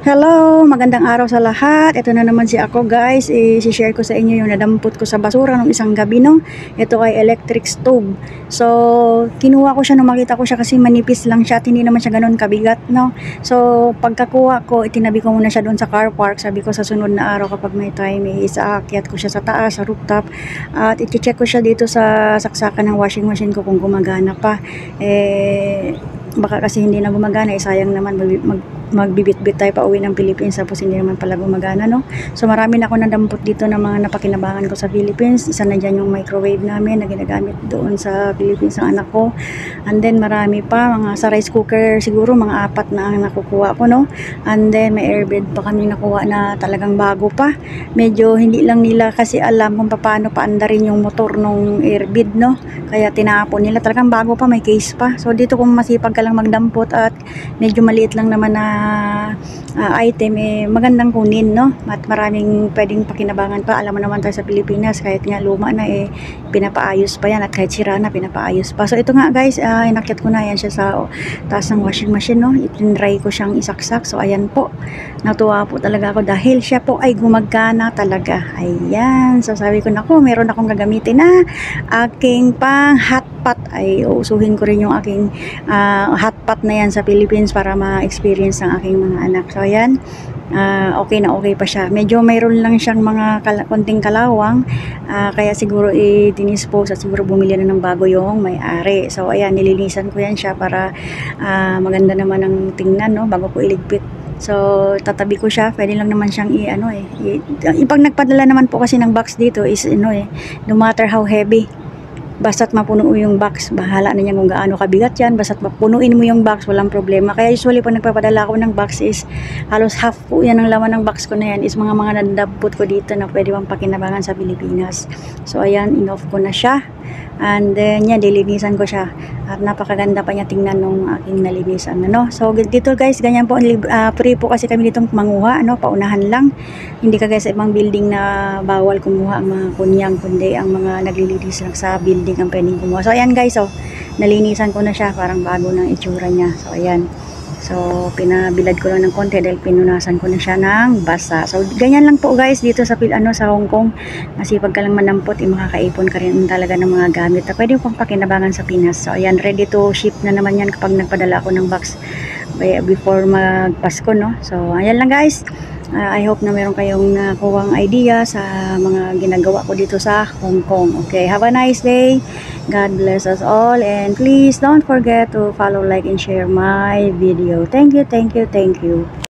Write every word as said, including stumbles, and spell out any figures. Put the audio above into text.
Hello, magandang araw sa lahat. Ito na naman si ako guys. I-share ko sa inyo yung nadampot ko sa basura nung isang gabi no. Ito ay electric stove. So, kinuha ko siya nung makita ko siya kasi manipis lang siya at hindi naman siya ganoon kabigat no. So, pagkakuha ko, itinabi ko muna siya doon sa car park. Sabi ko sa sunod na araw kapag may time, isaakyat ko siya sa taas, sa rooftop. At i-check ko siya dito sa saksakan ng washing machine ko kung gumagana pa. Eh, baka kasi hindi na gumagana, eh, sayang naman mag, mag magbibit-bit tayo pa uwi ng Philippines tapos hindi naman pala gumagana no. So marami na ako nadampot dito ng mga napakinabangan ko sa Philippines. Isa na dyan yung microwave namin na ginagamit doon sa Philippines ng anak ko, and then marami pa mga sa rice cooker, siguro mga apat na ang nakukuha ko no. And then may airbed pa kami nakuha na talagang bago pa. Medyo hindi lang nila kasi alam kung paano paandarin yung motor nung airbed no, kaya tinapon nila. Talagang bago pa, may case pa. So dito kung masipag ka lang magdampot at medyo maliit lang naman na uh, item, eh magandang kunin no, at maraming pwedeng pakinabangan pa. Alam mo naman tayo sa Pilipinas, kahit nga luma na eh pinapaayos pa yan, at kahit sira na pinapaayos pa. So ito nga guys, uh, inakyat ko na yan siya sa oh, taas ng washing machine no. Itinry ko siyang isaksak. So ayan po, natuwa po talaga ako dahil siya po ay gumagana talaga. Ayan, so sabi ko nako, meron akong gagamitin na aking pang hot pot. Ay uusuhin ko rin yung aking uh, hot pot na yan sa Philippines para ma-experience ng aking mga anak. So ayan, uh, okay na okay pa siya. Medyo mayroon lang siyang mga kal konting kalawang, uh, kaya siguro i-dinispose at siguro bumili na ng bago yung may-ari. So ayan, nilinisan ko yan siya para uh, maganda naman ang tingnan no, bago ko iligpit. So tatabi ko siya, pwede lang naman siyang i ano eh i, pag nagpadala naman po kasi ng box dito is ano eh, no matter how heavy, basta't mapuno yung box, bahala na niya kung gaano kabigat yan. Basta't mapunuin mo yung box, walang problema. Kaya usually pag nagpapadala ako ng box is halos half po yan ang laman ng box ko na yan is mga mga nadabot ko dito na pwede pang pakinabangan sa Pilipinas. So ayan, in-off ko na siya, and then yan, dilinisan ko siya at napakaganda pa niya tingnan nung aking nalinisan ano. So dito guys, ganyan po, uh, free po kasi kami ditong manguha ano, paunahan lang. Hindi ka guys sa ibang building na bawal kumuha ang mga kunyang, kundi ang mga naglilinis lang sa building ang pwedeng kumuha. So ayan guys, so nalinisan ko na siya, parang bago ng itsura niya. So ayan, so pinabilad ko lang ng konti dahil pinunasan ko na siya ng basa. So ganyan lang po guys dito sa ano sa Hong Kong. Masipag ka lang manampot, eh, makakaipon ka rin talaga ng mga gamit na pwede pang pakinabangan sa Pinas. So ayan, ready to ship na naman yan kapag nagpadala ako ng box before magpasko no. So ayan lang guys. Uh, I hope na meron kayong nakuhang idea sa mga ginagawa ko dito sa Hong Kong. Okay, have a nice day. God bless us all, and please don't forget to follow, like, and share my video. Thank you, thank you, thank you.